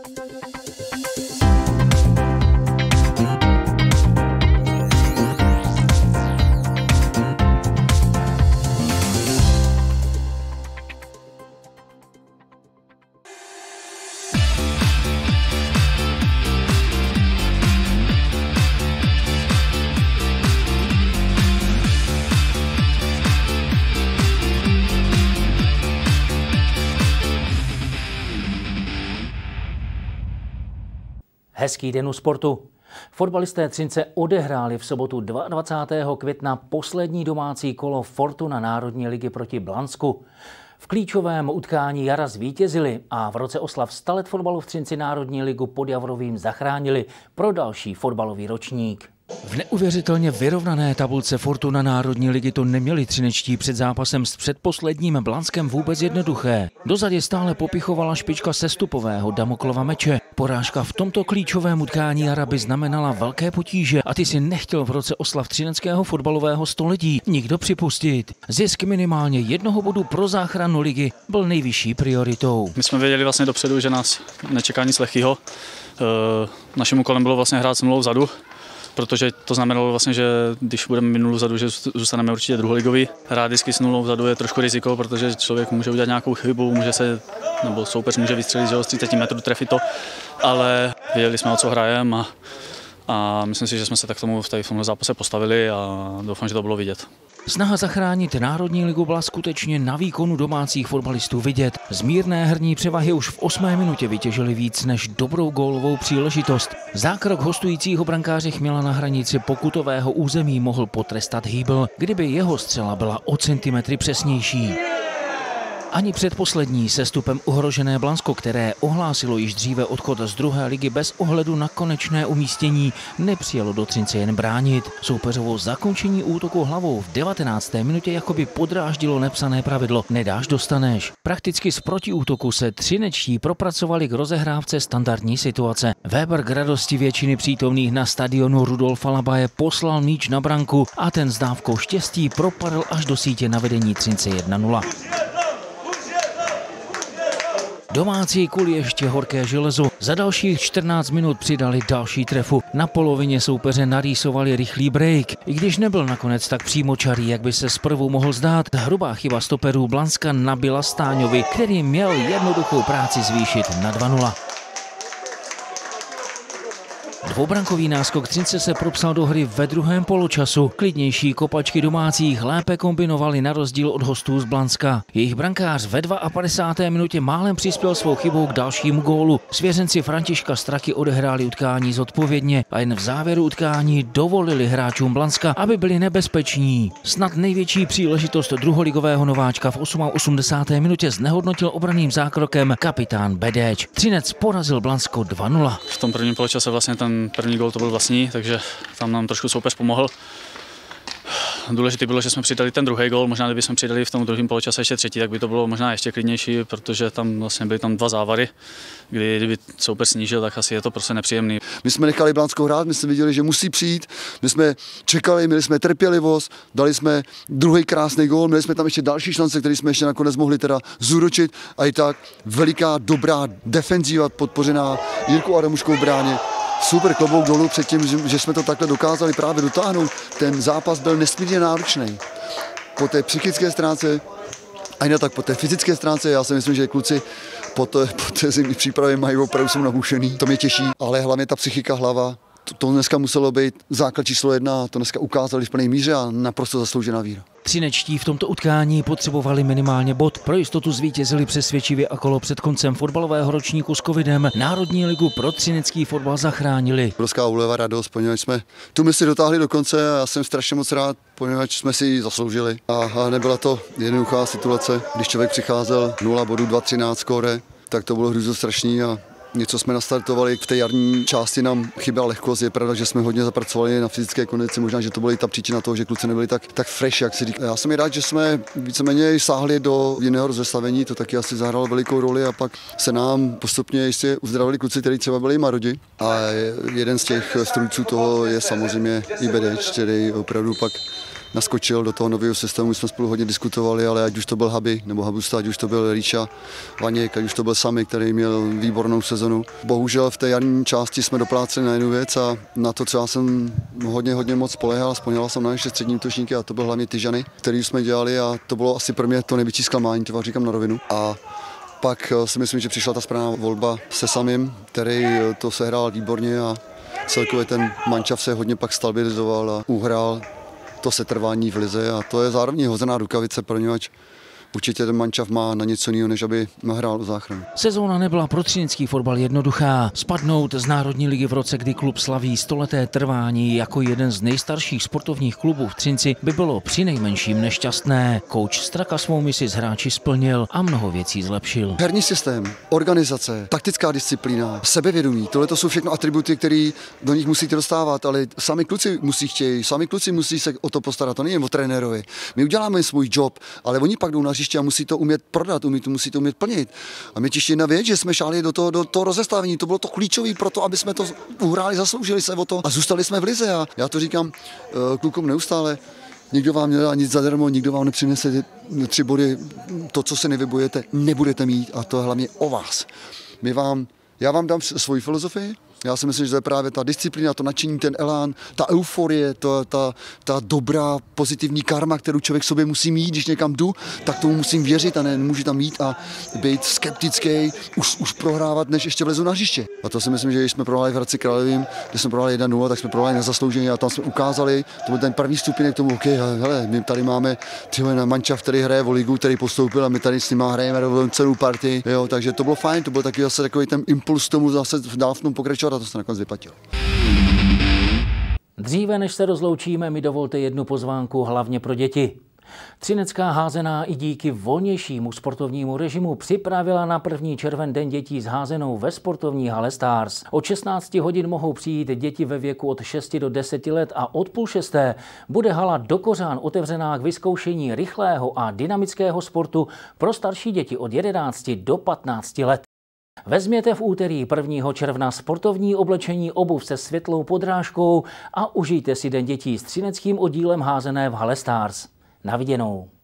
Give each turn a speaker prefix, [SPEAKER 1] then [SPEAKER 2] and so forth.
[SPEAKER 1] Hezký den u sportu. Fotbalisté Třince odehráli v sobotu 22. května poslední domácí kolo Fortuna Národní ligy proti Blansku. V klíčovém utkání jara zvítězili a v roce oslav 100 let fotbalu v Třinci Národní ligu pod Javorovým zachránili pro další fotbalový ročník. V neuvěřitelně vyrovnané tabulce Fortuna Národní ligy to neměli třinečtí před zápasem s předposledním Blanskem vůbec jednoduché. Dozadě stále popichovala špička sestupového Damoklova meče. Porážka v tomto klíčovém utkání jara by znamenala velké potíže a ty si nechtěl v roce oslav třineckého fotbalového století nikdo připustit. Zisk minimálně 1 bodu pro záchranu ligy byl nejvyšší prioritou.
[SPEAKER 2] My jsme věděli vlastně dopředu, že nás nečeká nic lehkého. Naším úkolem bylo vlastně hrát s nulou vzadu, protože to znamenalo vlastně, že když budeme mít nulu vzadu, že zůstaneme určitě druholigový. Hrát vždycky s nulou vzadu je trošku riziko, protože člověk může udělat nějakou chybu, nebo soupeř může vystřelit z 30 metrů, trefit to, ale věděli jsme, o co hrajeme a myslím si, že jsme se tak tomu v tomhle zápase postavili a doufám, že to bylo vidět.
[SPEAKER 1] Snaha zachránit Národní ligu byla skutečně na výkonu domácích fotbalistů vidět. Z mírné herní převahy už v 8. minutě vytěžili víc než dobrou gólovou příležitost. Zákrok hostujícího brankáře Chměla na hranici pokutového území mohl potrestat Hýbl, kdyby jeho střela byla o centimetry přesnější. Ani předposlední sestupem ohrožené Blansko, které ohlásilo již dříve odchod z druhé ligy bez ohledu na konečné umístění, nepřijelo do Třince jen bránit. Soupeřovo zakončení útoku hlavou v 19. minutě jakoby podráždilo nepsané pravidlo nedáš, dostaneš. Prakticky z protiútoku se třinečtí propracovali k rozehrávce standardní situace. Weber k radosti většiny přítomných na stadionu Rudolfa Labaje poslal míč na branku a ten s dávkou štěstí propadl až do sítě na vedení Třince 1-0. Domácí kuli ještě horké železo. Za dalších 14 minut přidali další trefu. Na polovině soupeře narýsovali rychlý break. I když nebyl nakonec tak přímočarý, jak by se zprvu mohl zdát, hrubá chyba stoperů Blanska nabila Stáňovi, který měl jednoduchou práci zvýšit na 2-0. Dvoubrankový náskok Třince se propsal do hry ve druhém poločasu. Klidnější kopačky domácích lépe kombinovali na rozdíl od hostů z Blanska. Jejich brankář ve 52. minutě málem přispěl svou chybou k dalšímu gólu. Svěřenci Františka Straky odehráli utkání zodpovědně a jen v závěru utkání dovolili hráčům Blanska, aby byli nebezpeční. Snad největší příležitost druholigového nováčka v 88. minutě znehodnotil obranným zákrokem kapitán Bedéč. Třinec porazil Blansko 2-0.
[SPEAKER 2] V tom prvním poločase vlastně ten první gól to byl vlastní, takže tam nám trošku soupeř pomohl. Důležité bylo, že jsme přidali ten druhý gól, možná kdybychom přidali v tom druhém poločase ještě třetí, tak by to bylo možná ještě klidnější, protože tam vlastně byly tam 2 závary, kdyby soupeř snížil, tak asi je to prostě nepříjemný.
[SPEAKER 3] My jsme nechali Blansko hrát, my jsme viděli, že musí přijít, my jsme čekali, měli jsme trpělivost, dali jsme druhý krásný gól, měli jsme tam ještě další šance, které jsme ještě nakonec mohli teda zúročit a i tak veliká dobrá defenzíva podpořená Jirkou Adamuškou v bráně. Super klobouk dolů před tím, že jsme to takhle dokázali právě dotáhnout. Ten zápas byl nesmírně náročný. Po té psychické stránce a jinak tak po té fyzické stránce, já si myslím, že kluci po té zimní přípravě mají opravdu jsou nabušený. To mě těší, ale hlavně ta psychika, hlava. To dneska muselo být základ číslo 1, to dneska ukázali v plné míře a naprosto zasloužená víra.
[SPEAKER 1] Třinečtí v tomto utkání potřebovali minimálně bod. Pro jistotu zvítězili přesvědčivě a kolo před koncem fotbalového ročníku s covidem Národní ligu pro třinecký fotbal zachránili.
[SPEAKER 3] Obrovská úleva, radost, poněvadž jsme tu misi dotáhli do konce a já jsem strašně moc rád, poněvadž jsme si ji zasloužili. A nebyla to jednoduchá situace, když člověk přicházel 0 bodů, 2-13 skóre, tak to bylo hrůzostrašný a něco jsme nastartovali, v té jarní části nám chyběla lehkost, je pravda, že jsme hodně zapracovali na fyzické kondici, možná, že to byla i ta příčina toho, že kluci nebyli tak fresh, jak si říká. Já jsem rád, že jsme víceméně sáhli do jiného rozestavení, to taky asi zahrálo velikou roli a pak se nám postupně jistě uzdravili kluci, kteří třeba byli marodi a jeden z těch strůjců toho je samozřejmě i Bedéč, který opravdu pak naskočil do toho nového systému, jsme spolu hodně diskutovali, ale ať už to byl Habi nebo Habusta, ať už to byl Ríša, Vaněk, ať už to byl Sami, který měl výbornou sezonu. Bohužel v té jarní části jsme dopláceli na jednu věc a na to, co já jsem hodně moc spoléhal, spolehal jsem na naše střední útočníky a to byl hlavně Tyžany, který jsme dělali a to bylo asi pro mě to největší zklamání, to vám říkám na rovinu. A pak si myslím, že přišla ta správná volba se Samim, který to sehrál výborně a celkově ten mančav se hodně pak stabilizoval a uhrál to setrvání v lize a to je zároveň hozená rukavice pro něj, určitě ten mančav má na něco jiného, než aby hrál o záchranu.
[SPEAKER 1] Sezóna nebyla pro třinecký fotbal jednoduchá. Spadnout z Národní ligy v roce, kdy klub slaví stoleté trvání jako jeden z nejstarších sportovních klubů v Třinci, by bylo přinejmenším nešťastné. Kouč Straka svou misi s hráči splnil a mnoho věcí zlepšil.
[SPEAKER 3] Herní systém, organizace, taktická disciplína, sebevědomí, tohle to jsou všechno atributy, které do nich musíte dostávat, ale sami kluci musí chtějí, sami kluci musí se o to postarat, to není jen o trenérovi. My uděláme svůj job, ale oni pak jdou na hřiště a musí to umět prodat, musí to umět plnit. A mě těší jedna věc, že jsme šáli do toho rozestavení, to bylo to klíčové pro to, aby jsme to uhráli, zasloužili se o to a zůstali jsme v lize. A já to říkám klukům neustále, nikdo vám nedá nic zadarmo, nikdo vám nepřinese 3 body, to, co se nevybojete, nebudete mít a to je hlavně o vás. Já vám dám svoji filozofii. Já si myslím, že to je právě ta disciplína, to nadšení, ten elán, ta euforie, ta dobrá pozitivní karma, kterou člověk sobě musí mít, když někam jdu, tak tomu musím věřit a nemůžu tam jít a být skeptický, už prohrávat, než ještě vlezu na hřiště. A to si myslím, že když jsme prohráli v Hradci Králevým, když jsme prohráli 1-0, tak jsme prohráli na zasloužení a tam jsme ukázali, to byl ten první stupeň k tomu, hele, my tady máme na mančav, který hraje o ligu, který postoupil a my tady s nima hrajeme celou partii, jo, takže to bylo fajn, to byl takový ten impuls tomu zase dál v tom pokračovat. A to se nakonec vyplatilo.
[SPEAKER 1] Dříve než se rozloučíme, mi dovolte jednu pozvánku hlavně pro děti. Třinecká házená i díky volnějšímu sportovnímu režimu připravila na 1. červen Den dětí s házenou ve sportovní hale Stars. Od 16 hodin mohou přijít děti ve věku od 6 do 10 let a od 5:30 bude hala do kořán otevřená k vyzkoušení rychlého a dynamického sportu pro starší děti od 11 do 15 let. Vezměte v úterý 1. června sportovní oblečení, obuv se světlou podrážkou a užijte si Den dětí s třineckým oddílem házené v hale Stars. Na viděnou.